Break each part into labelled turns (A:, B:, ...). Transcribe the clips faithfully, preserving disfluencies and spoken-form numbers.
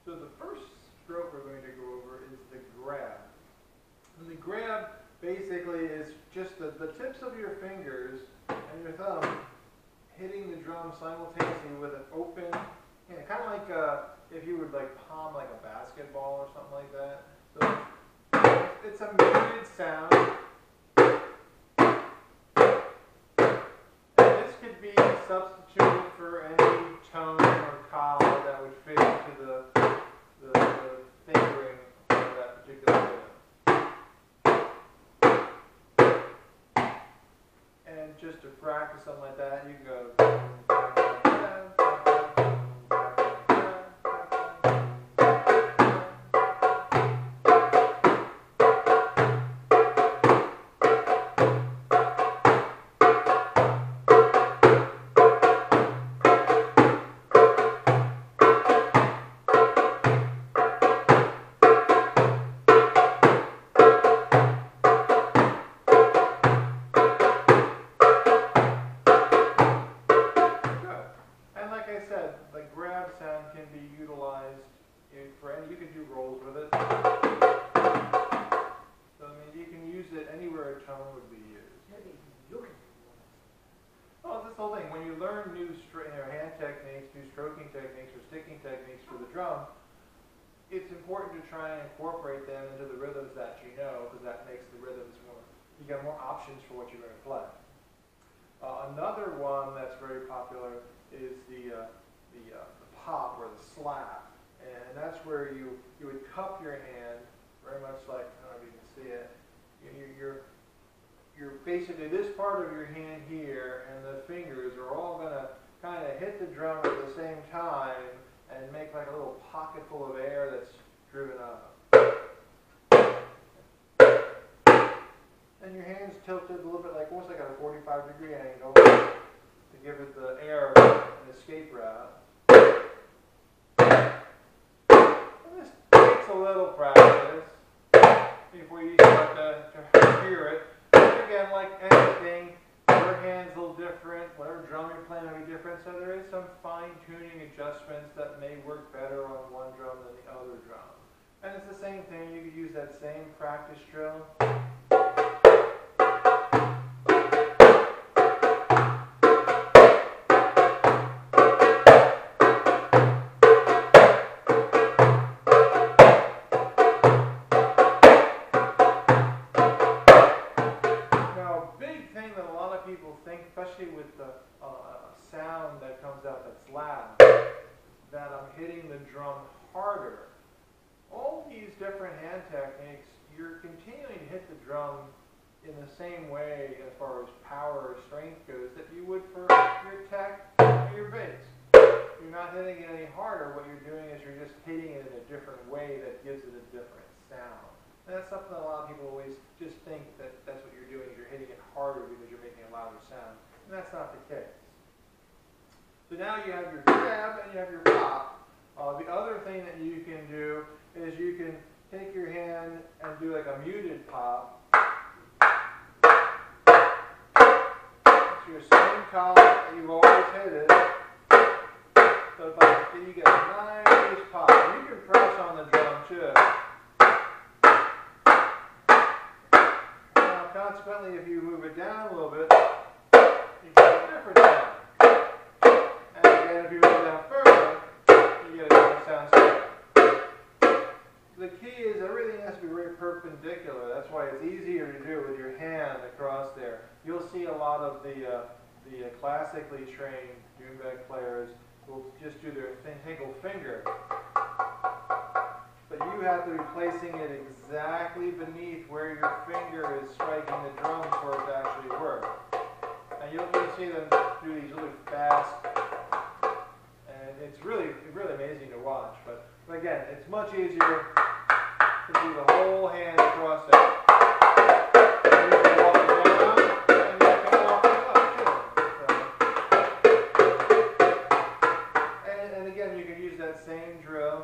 A: So the first stroke we're going to go over is the grab. And the grab basically is just the, the tips of your fingers and your thumb hitting the drum simultaneously with an open, you know, kind of like uh, if you would like palm like a basketball or something like that. So it's a muted sound. And this could be substituted for any tone or call that would fit into the, the, the fingering of that particular rhythm. And just to practice something like that, you can go. It's important to try and incorporate them into the rhythms that you know, because that makes the rhythms more, you get more options for what you're going to play. Uh, another one that's very popular is the, uh, the, uh, the pop or the slap. And that's where you, you would cup your hand, very much like, I don't know if you can see it, you, you're, you're basically this part of your hand here and the fingers are all going to kind of hit the drum at the same time and make like a little pocket full of air that's driven up. And your hand's tilted a little bit like almost like at a forty-five degree angle to give it the air and escape route. And this takes a little practice before you start to, to hear it. But again, like anything, your hand's a little different, whatever drum you're playing will be different, so there is some fine-tuning adjustments that may work better on one drum than the other drum. And it's the same thing, you could use that same practice drill. With the uh, sound that comes out that's loud, that I'm hitting the drum harder. All these different hand techniques, you're continuing to hit the drum in the same way as far as power or strength goes that you would for your tech or your bass. You're not hitting it any harder. What you're doing is you're just hitting it in a different way that gives it a different sound. And that's something that a lot of people always just think that that's what you're doing, is you're hitting it harder because you're making a louder sound. And that's not the case. So now you have your grab and you have your pop. Uh, the other thing that you can do is you can take your hand and do like a muted pop. It's your same column that you've always hit it. So if I, you get a nice pop. You can press on the drum too. Now consequently, if you move it down a little bit, you get a different sound. And again, if you move down further, you get a different sound. So the key is everything has to be very perpendicular. That's why it's easier to do with your hand across there. You'll see a lot of the, uh, the uh, classically trained Doumbek players will just do their single finger. But you have to be placing it exactly beneath where your finger is striking the drum for it to actually work. And you'll, you'll see them do these really fast, and it's really, really amazing to watch. But, but again, it's much easier to do the whole hand across it. And you can walk it down, and you can walk it up too. So, and, and again, you can use that same drill.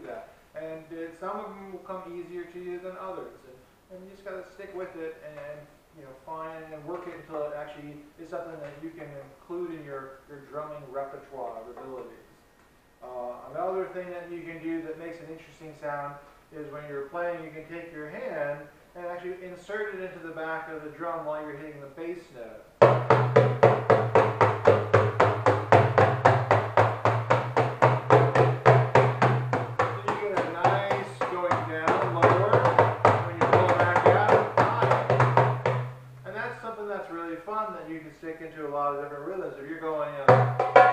A: that. And uh, some of them will come easier to you than others. And, and you just got to stick with it and, you know, find and work it until it actually is something that you can include in your, your drumming repertoire of abilities. Uh, another thing that you can do that makes an interesting sound is when you're playing, you can take your hand and actually insert it into the back of the drum while you're hitting the bass note. So you get a nice going down, lower, when you pull it back out, high. And that's something that's really fun that you can stick into a lot of different rhythms. If you're going uh,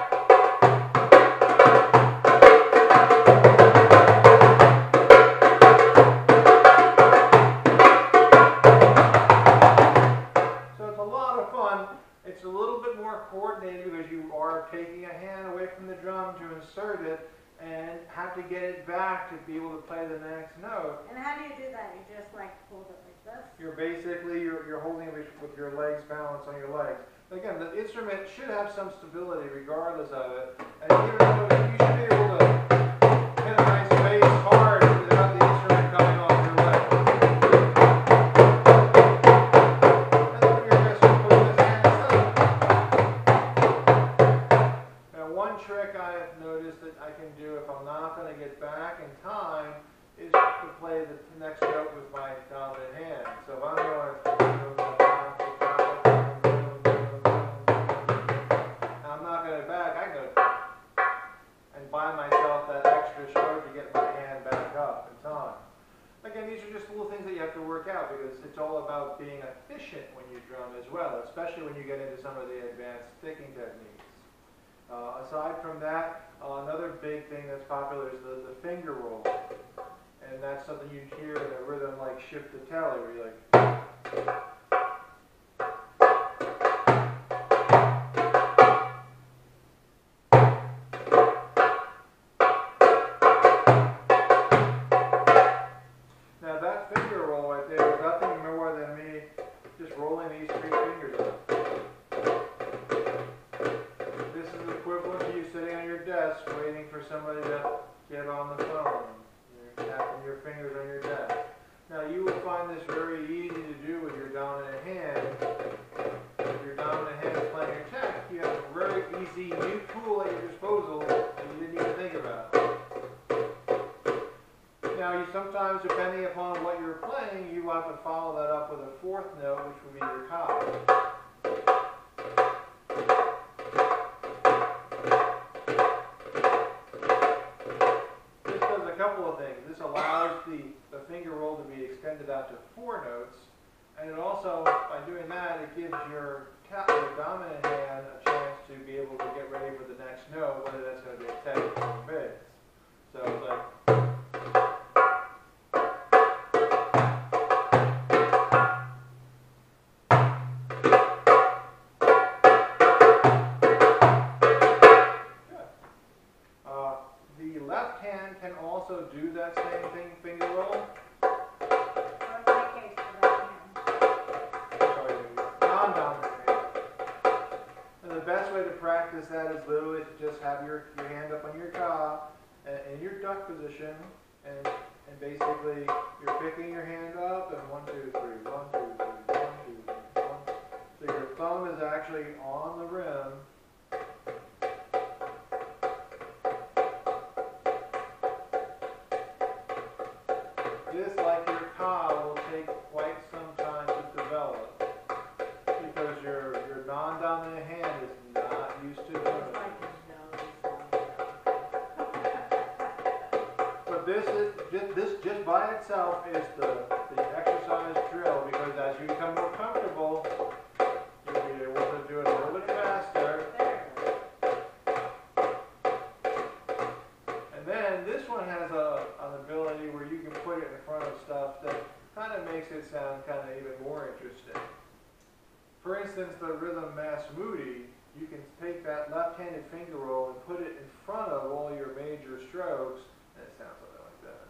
A: coordinated because you are taking a hand away from the drum to insert it and have to get it back to be able to play the next note.
B: And how do you do that? You just like hold it like this?
A: You're basically, you're, you're holding it with your legs balanced on your legs. Again, the instrument should have some stability regardless of it. And even though you should be able to hit a nice bass hard without the instrument coming off your leg. Trick I have noticed that I can do if I'm not going to get back in time is to play the next note with my dominant hand. So if I'm going and I'm not going to back, I go and buy myself that extra stroke to get my hand back up in time. Again, these are just little things that you have to work out because it's all about being efficient when you drum as well, especially when you get into some of the advanced sticking techniques. Uh, aside from that, uh, another big thing that's popular is the, the finger roll. And that's something you hear in a rhythm like Shift the Telly, where you're like... Now that finger roll right there is nothing more than me just rolling these three fingers up. Desk waiting for somebody to get on the phone. You're tapping your fingers on your desk. Now you will find this very easy to do with your dominant hand. If your dominant hand is playing your tech, you have a very easy new tool at your disposal that you didn't even think about. Now you sometimes, depending upon what you're playing, you have to follow that up with a fourth note, which would be your ka. This allows the, the finger roll to be extended out to four notes, and it also, by doing that, it gives your, tap, your dominant hand a chance to be able to get ready for the next note, whether that's going to be a tenth or a bass. So it's like... can also do that same thing, finger roll.
B: What's my case for that hand?
A: Sorry, non-dominant hand. And the best way to practice that is literally to just have your, your hand up on your ka and in your duck position, and and basically you're picking your hand up and one, two, three, one, two, three, one, two, three, one. So your thumb is actually on the rim. This, like your ka, will take quite some time to develop because your your non-dominant hand is not used to doing it. But this is just, this just by itself is the the exercise drill, because as you become more comfortable, you'll be able to do it a little bit faster. And then this one has a an ability where you can put it in front of stuff that kind of makes it sound kind of even more interesting. For instance, the rhythm Mass Moody, you can take that left-handed finger roll and put it in front of all your major strokes, and it sounds something like that.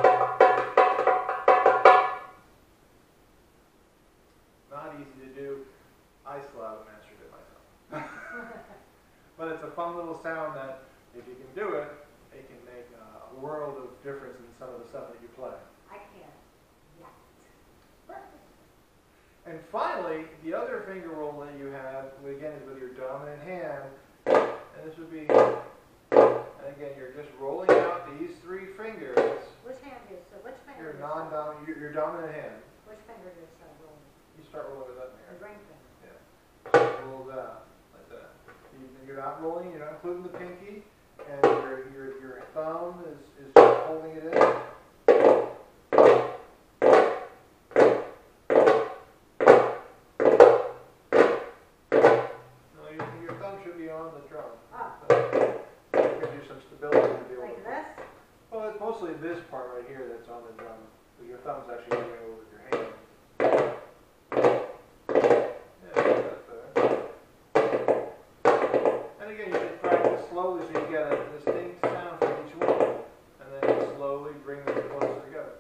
A: Not easy to do. I still haven't mastered it myself. But it's a fun little sound that, if you can do it, it can make a world of difference in some of the stuff that you play.
B: I can't yet.
A: And finally, the other finger roll that you have, again, is with your dominant hand. And this would be, and again, you're just rolling out these three fingers.
B: Which hand is, so which finger?
A: Your
B: is
A: non-dominant, your, your dominant hand.
B: Which finger does start rolling?
A: You start rolling with that
B: The
A: finger.
B: ring finger.
A: Yeah. Roll that, like that. You, you're not rolling, you're not including the pinky, and your your your thumb is, is just holding it in. No, your, your thumb should be on the drum.
B: Oh.
A: So, it gives you some stability to be able
B: Like
A: to.
B: this?
A: Well, it's mostly this part right here that's on the drum. So your thumb's actually moving over with your hand. Yeah, that's better. And again, you should practice slowly so you get a distinct sound from each one. And then you slowly bring them closer together.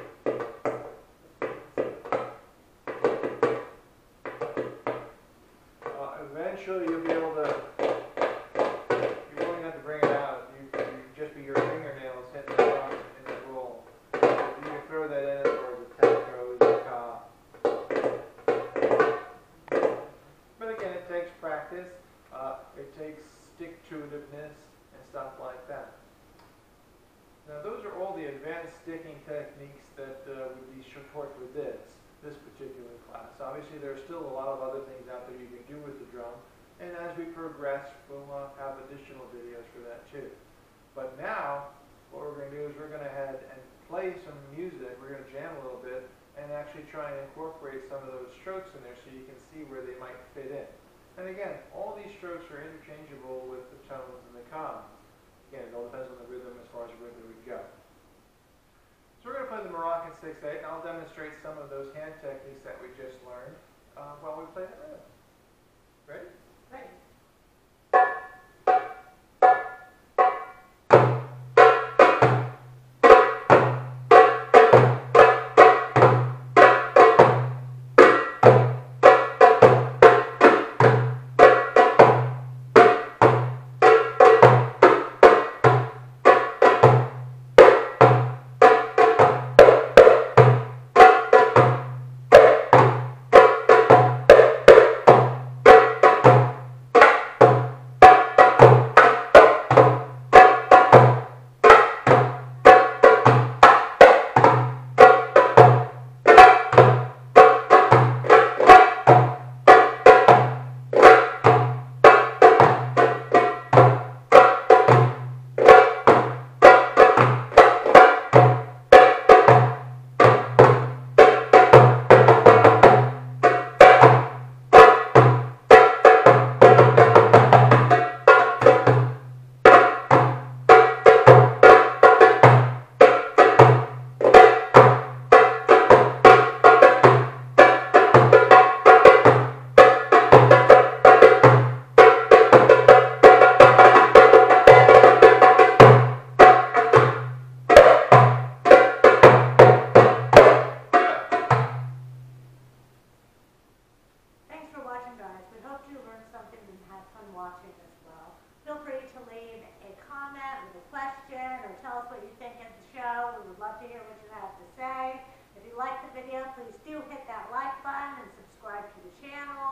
A: Uh, eventually you'll be able to, you won't have to bring it out. You, you just be your fingernails hitting the drum in the roll. You can throw that in as far as the tap goes, the ka. But again, it takes practice. Uh, it takes stick-to-itiveness and stuff like that. Now, those are all the advanced sticking techniques that uh, would be taught with this, this particular class. Obviously, there are still a lot of other things out there you can do with the drum, and as we progress, we'll uh, have additional videos for that too. But now, what we're going to do is we're going to head and play some music. We're going to jam a little bit and actually try and incorporate some of those strokes in there so you can see where they might fit in. And again, all these strokes are interchangeable with the tones and the coms. Again, it all depends on the rhythm as far as where they would go. So we're going to play the Moroccan six eight, and I'll demonstrate some of those hand techniques that we just learned uh, while we play that rhythm. Ready?
B: Ready. Watching as well. Feel free to leave a comment with a question or tell us what you think of the show. We would love to hear what you have to say. If you like the video, please do hit that like button and subscribe to the channel.